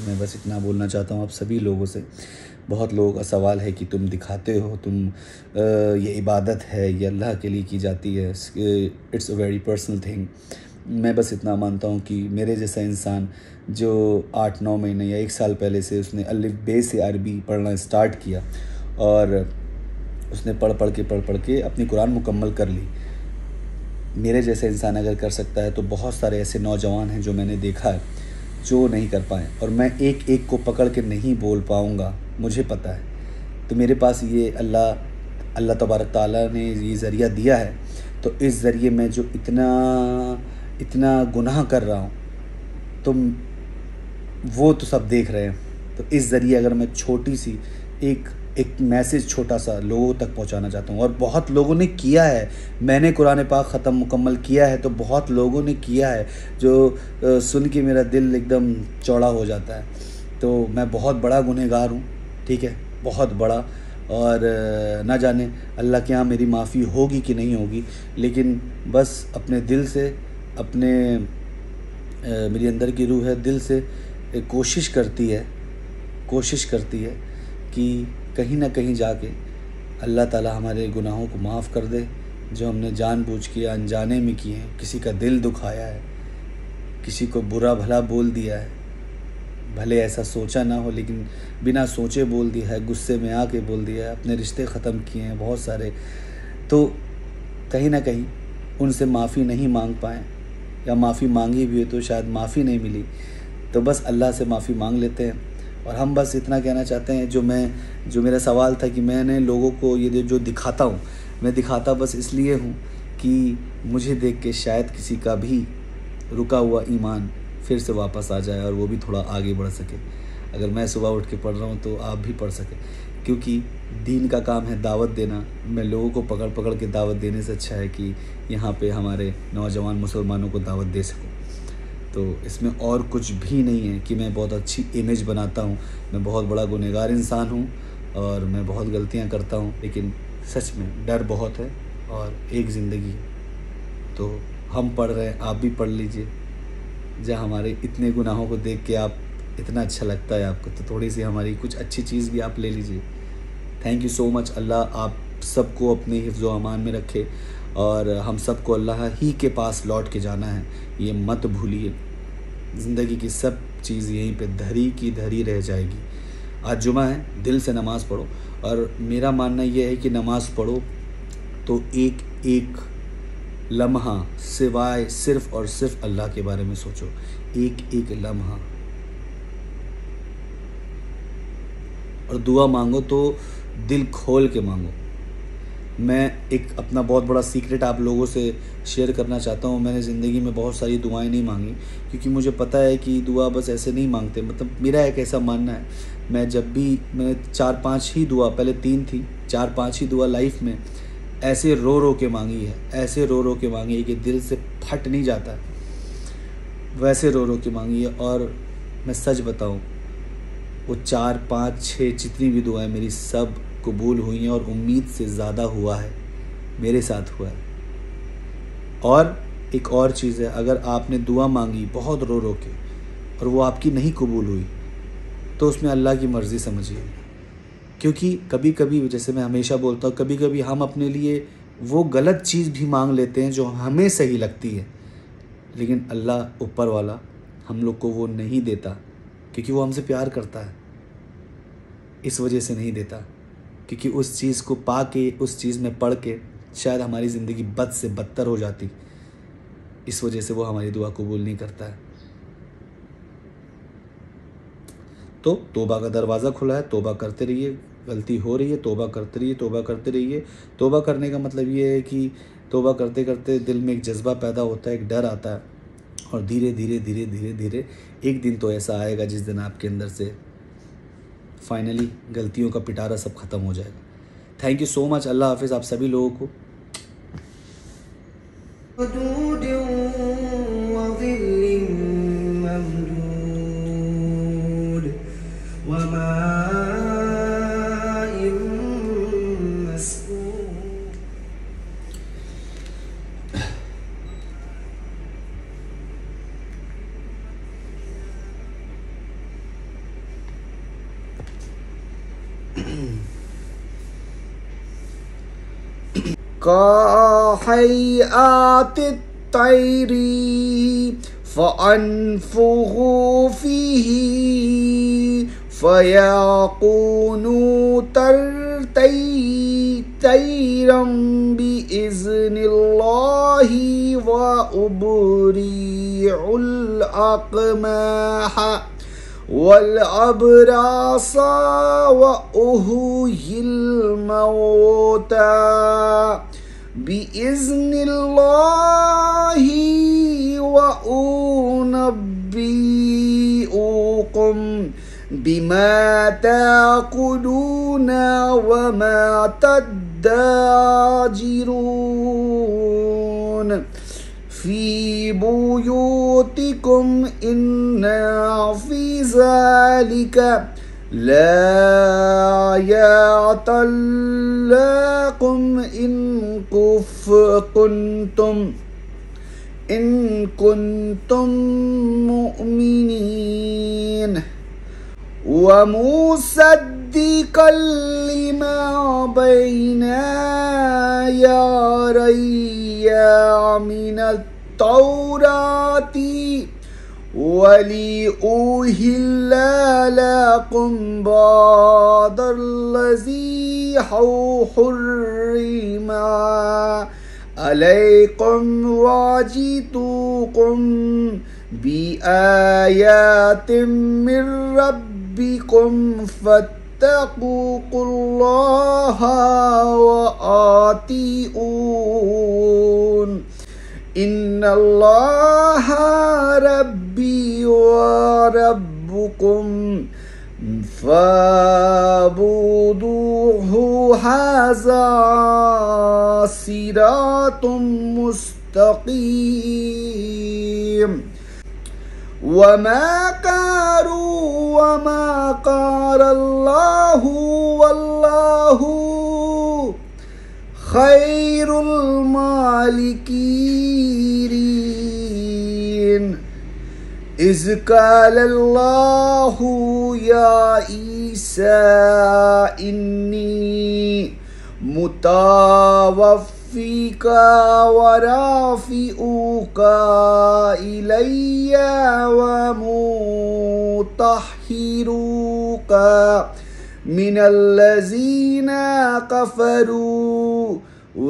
मैं बस इतना बोलना चाहता हूँ आप सभी लोगों से। बहुत लोगों का सवाल है कि तुम दिखाते हो, ये इबादत है, ये अल्लाह के लिए की जाती है, it's a very personal thing. मैं बस इतना मानता हूँ कि मेरे जैसा इंसान जो 8-9 महीने या 1 साल पहले से उसने अलिफ बे से अरबी पढ़ना स्टार्ट किया और उसने पढ़ पढ़ के अपनी कुरान मुकम्मल कर ली, मेरे जैसा इंसान अगर कर सकता है तो बहुत सारे ऐसे नौजवान हैं जो मैंने देखा है जो नहीं कर पाए। और मैं एक एक को पकड़ के नहीं बोल पाऊँगा, मुझे पता है। तो मेरे पास ये अल्लाह तबारक ताला ने ये ज़रिया दिया है, तो इस ज़रिए मैं जो इतना गुनाह कर रहा हूँ तो वो तो सब देख रहे हैं। तो इस ज़रिए अगर मैं छोटी सी एक मैसेज छोटा सा लोगों तक पहुंचाना चाहता हूं, और बहुत लोगों ने किया है। मैंने कुरान पाक ख़त्म मुकम्मल किया है तो बहुत लोगों ने किया है जो सुन के मेरा दिल एकदम चौड़ा हो जाता है। तो मैं बहुत बड़ा गुनहगार हूं, ठीक है, बहुत बड़ा। और ना जाने अल्लाह के यहाँ मेरी माफ़ी होगी कि नहीं होगी, लेकिन बस अपने दिल से मेरी अंदर की रूह है, दिल से कोशिश करती है कि कहीं ना कहीं जाके अल्लाह ताला हमारे गुनाहों को माफ़ कर दे, जो हमने जानबूझ के अनजाने में किए हैं। किसी का दिल दुखाया है, किसी को बुरा भला बोल दिया है, भले ऐसा सोचा ना हो लेकिन बिना सोचे बोल दिया है, गुस्से में आके बोल दिया है, अपने रिश्ते ख़त्म किए हैं बहुत सारे। तो कहीं ना कहीं उनसे माफ़ी नहीं मांग पाए, या माफ़ी मांगी भी हो तो शायद माफ़ी नहीं मिली। तो बस अल्लाह से माफ़ी मांग लेते हैं। और हम बस इतना कहना चाहते हैं, जो मेरा सवाल था कि मैंने लोगों को ये जो दिखाता हूँ, मैं दिखाता बस इसलिए हूँ कि मुझे देख के शायद किसी का भी रुका हुआ ईमान फिर से वापस आ जाए और वो भी थोड़ा आगे बढ़ सके। अगर मैं सुबह उठ के पढ़ रहा हूँ तो आप भी पढ़ सकें, क्योंकि दीन का काम है दावत देना। मैं लोगों को पकड़ के दावत देने से अच्छा है कि यहाँ पे हमारे नौजवान मुसलमानों को दावत दे सकूँ। तो इसमें और कुछ भी नहीं है कि मैं बहुत अच्छी इमेज बनाता हूँ। मैं बहुत बड़ा गुनहगार इंसान हूँ और मैं बहुत गलतियाँ करता हूँ, लेकिन सच में डर बहुत है और एक ज़िंदगी है। तो हम पढ़ रहे हैं, आप भी पढ़ लीजिए। जहाँ हमारे इतने गुनाहों को देख के आप इतना अच्छा लगता है आपको, तो थोड़ी सी हमारी कुछ अच्छी चीज़ भी आप ले लीजिए। Thank you so much. अल्लाह आप सबको अपने हिफ्ज़ व अमान में रखे, और हम सबको अल्लाह ही के पास लौट के जाना है, ये मत भूलिए। ज़िंदगी की सब चीज़ यहीं पे धरी की धरी रह जाएगी। आज जुमा है, दिल से नमाज़ पढ़ो। और मेरा मानना यह है कि नमाज़ पढ़ो तो एक एक लम्हा सिवाय सिर्फ़ और सिर्फ अल्लाह के बारे में सोचो, एक एक लम्हा। और दुआ मांगो तो दिल खोल के मांगो। मैं एक अपना बहुत बड़ा सीक्रेट आप लोगों से शेयर करना चाहता हूँ। मैंने ज़िंदगी में बहुत सारी दुआएं नहीं मांगी, क्योंकि मुझे पता है कि दुआ बस ऐसे नहीं मांगते। मतलब मेरा एक ऐसा मानना है, मैंने 4-5 ही दुआ, पहले 3 थी, 4-5 ही दुआ लाइफ में ऐसे रो के मांगी है, ऐसे रो के मांगी है कि दिल से फट नहीं जाता, वैसे रो के मांगी है। और मैं सच बताऊँ, वो 4-5-6 जितनी भी दुआएं मेरी सब कबूल हुई हैं, और उम्मीद से ज़्यादा हुआ है, मेरे साथ हुआ है। और एक और चीज़ है, अगर आपने दुआ मांगी बहुत रो के और वो आपकी नहीं कबूल हुई, तो उसमें अल्लाह की मर्ज़ी समझिए। क्योंकि कभी कभी, जैसे मैं हमेशा बोलता हूँ, कभी कभी हम अपने लिए वो गलत चीज़ भी मांग लेते हैं जो हमें सही लगती है, लेकिन अल्लाह ऊपर वाला हम लोग को वो नहीं देता, क्योंकि वो हमसे प्यार करता है। इस वजह से नहीं देता, क्योंकि उस चीज़ को पा के, उस चीज़ में पढ़ के शायद हमारी ज़िंदगी बद से बदतर हो जाती। इस वजह से वो हमारी दुआ कबूल नहीं करता है। तो तौबा का दरवाज़ा खुला है, तौबा करते रहिए। गलती हो रही है, तौबा करते रहिए, तौबा करते रहिए। तौबा करने का मतलब ये है कि तौबा करते करते दिल में एक जज्बा पैदा होता है, एक डर आता है, और धीरे धीरे एक दिन तो ऐसा आएगा जिस दिन आपके अंदर से फाइनली गलतियों का पिटारा सब ख़त्म हो जाएगा। Thank you so much. अल्लाह हाफिज़ आप सभी लोगों को। كهيئات الطير فأنفخوا فيه فيكون طيرا بإذن الله وأبرئ الأكمه والأبرص وأحيي الموتى بإذن الله وأنبئكم بما تأكلون وما تدخرون في بيوتكم إن في ذلك لآيات لكم إن كنتم مؤمنين ومصدقا لما بين يدي من التوراة ولأحل لكم بعض الذي حرم عليكم وجئتكم بآيات من ربكم فاتقوا الله وأطيعون إن الله ربي وربكم فاعبدوه هذا صراط مستقيم وما قال الله والله خير المالكين إذ قال الله يا عيسى إني متوفيك ورافعك إلي ومطهرك من الذين كفروا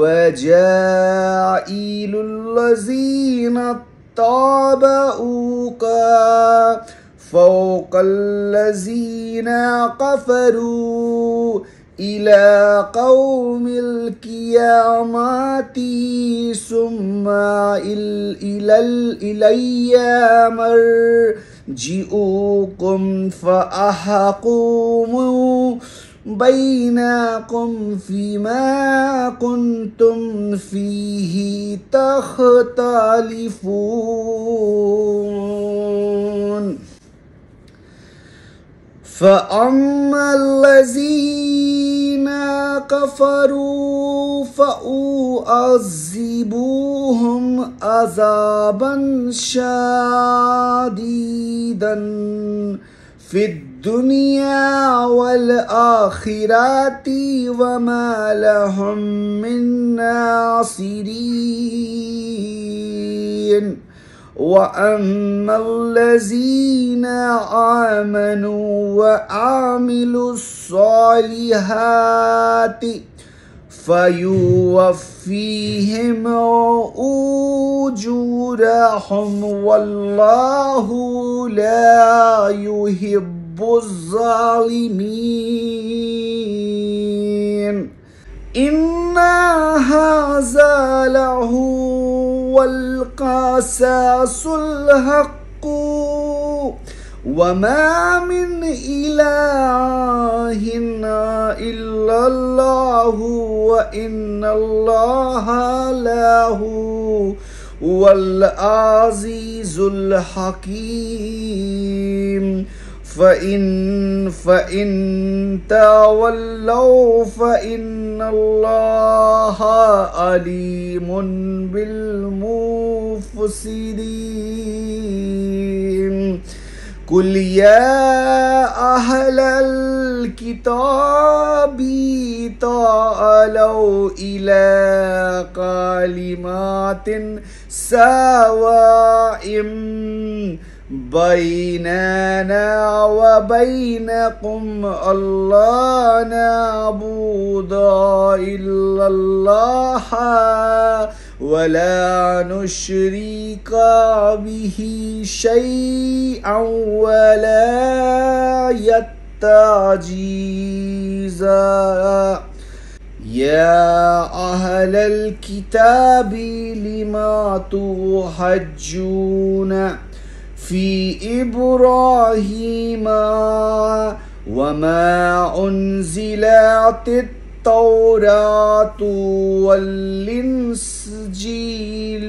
وجاعل الذين اتبعوك فوق الذين كفروا إلى قوم القيامة ثم إلي مرجعكم فأحكم بينكم فيما كنتم فيه تختلفون فأما الذين كفروا فأعذبوهم عذابا شديدا في الدنيا والآخرة وما لهم من ناصرين وأما الذين آمنوا وعملوا الصالحات فيوفيهم أجورهم والله لا يحب الظالمين إن هذا لهو القصص الحق وما من إله إلا الله وإن الله لهو العزيز الحكيم فإن تولوا فإن الله عليم بالمفسدين قل يا أهل الكتاب تعالوا إلى كلمات سواء بيننا وبينكم ألا نعبد إلا الله ولا نشرك به شيئا ولا يتخذ يا أهل الكتاب لما تحجون في إبراهيم وما أنزلت التوراة والإنجيل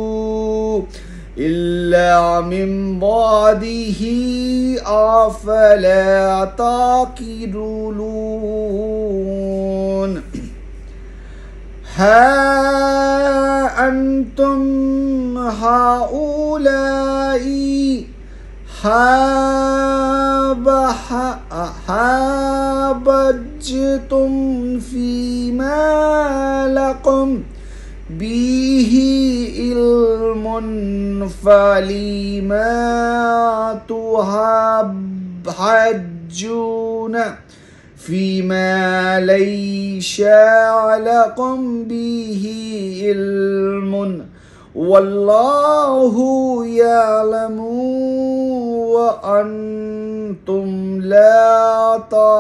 إلا من بعده أفلا تعقلون ها أنتم هؤلاء حاجتم فيما لكم به علم فلما تحجون فيما ليس لكم به علم والله يعلم وأنتم لا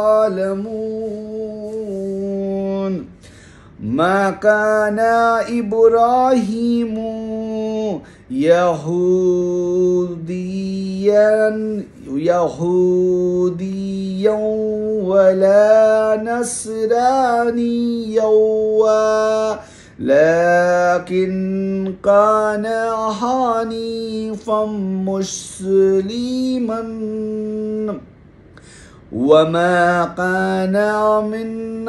تعلمون ما كان إبراهيم يهوديا ولا نصرانيا لكن كان حنيفا مسلما وما كان من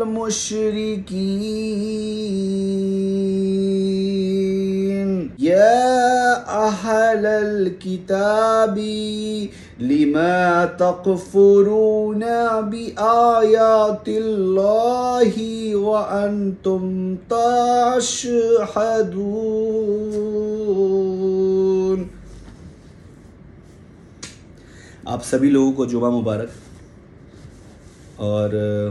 المشركين يا أهل الكتاب لما تكفرون بآيات الله وأنتم تشهدون। आप सभी लोगों को जुमा मुबारक और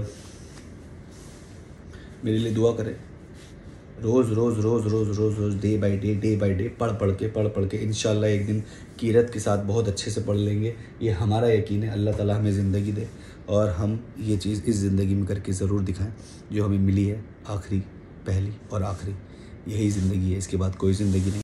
मेरे लिए दुआ करें। रोज़ रोज़ रोज़ रोज़ रोज़ रोज़ डे बाय डे पढ़ के इंशाल्लाह एक दिन कीरत के साथ बहुत अच्छे से पढ़ लेंगे। ये हमारा यकीन है। अल्लाह ताला हमें ज़िंदगी दे और हम ये चीज़ इस ज़िंदगी में करके ज़रूर दिखाएं जो हमें मिली है। आखिरी, पहली और आखिरी यही ज़िंदगी है, इसके बाद कोई ज़िंदगी नहीं।